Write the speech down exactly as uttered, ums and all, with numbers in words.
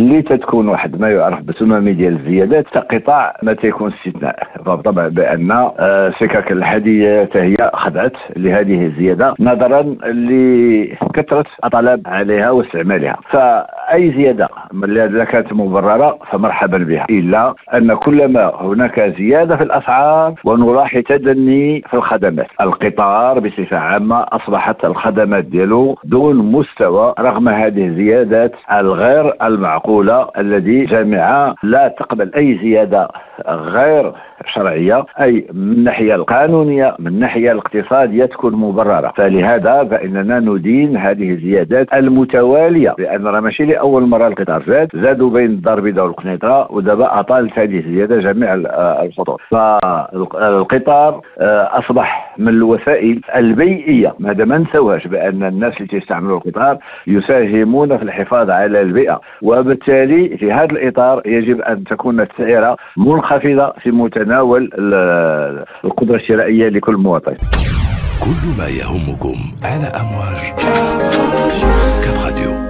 اللي تتكون واحد ما يعرف بتمامي ديال الزيادات كقطاع ما تيكون استثناء. فبالطبع بان آه سكك الحديديه هي خضعت لهذه الزياده نظرا لكثره الطلب عليها واستعمالها. فاي زياده اذا كانت مبرره فمرحبا بها، الا ان كلما هناك زياده في الاسعار ونلاحظ تدني في الخدمات. القطار بصفه عامه اصبحت الخدمات ديالو دون مستوى رغم هذه الزيادات الغير المعقوله الذي جامعه لا تقبل اي زياده غير شرعيه، اي من الناحيه القانونيه من الناحيه الاقتصاديه تكون مبرره. فلهذا فاننا ندين هذه الزيادات المتواليه، لان راه ماشي لاول مره القطار زاد، زادوا بين الدار البيضاء والقنيطره ودابا اطالت هذه الزياده جميع الخطوط. فالقطار اصبح من الوسائل البيئيه، هذا ما نسوهاش بان الناس اللي تستعملوا القطار يساهمون في الحفاظ على البيئه، وبالتالي في هذا الاطار يجب ان تكون السعر منخفضه في متناول القدره الشرائيه لكل مواطن. كل ما يهمكم على أمواج كاب راديو.